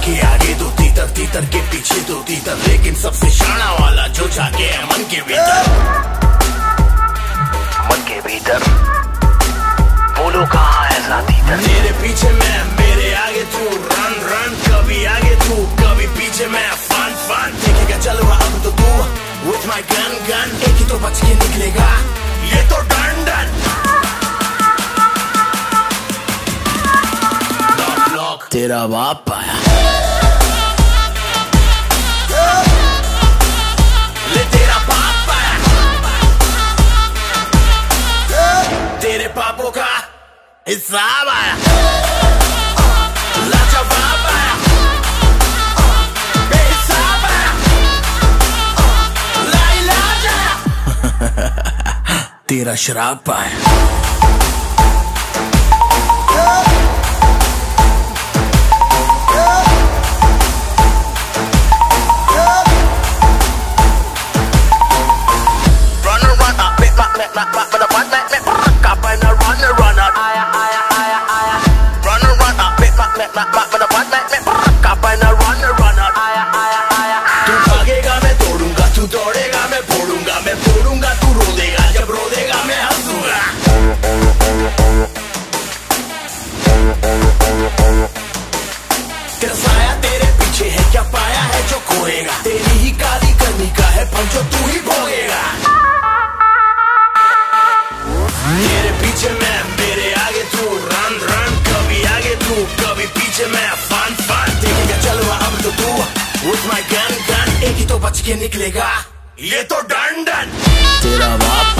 के आगे दो तीतर, तीतर के पीछे दो तीतर, लेकिन सबसे शाना वाला जो जाके है मन के भीतर। मन के भीतर बोलो कहाँ है साथी? तेरे पीछे मैं, मेरे आगे तू, रन रन, कभी आगे तू कभी पीछे मैं, फन फन। देखेगा चलो अब तो तू with my gun gun, एक ही तो बच के निकलेगा ये तो डन डन। लॉक लॉक तेरा बाप आया, ले तेरा बाप आया, तेरे पापों का हिसाब आया, लाजवाब आया, बेहिसाब आया, लाइलाज आया, तेरा शराब आया। तू भागेगा मैं तोड़ूंगा, तू दौड़ेगा मैं फोड़ूंगा, मैं फोड़ूंगा तू रो देगा, जब रो देगा मैं हंसूंगा। तेरा साया तेरे पीछे है, क्या पाया है जो खोएगा, तेरी ही काली करनी का है फल जो तू ही भोगेगा। तेरे पीछे मैं, मेरे आगे तू, रन रन, कभी आगे तू कभी पीछे मैं, फन फन। देखेगा चलो अब तो तू with my gun gun, एक ही तो बच के निकलेगा ये तो डन डन। तेरा बाप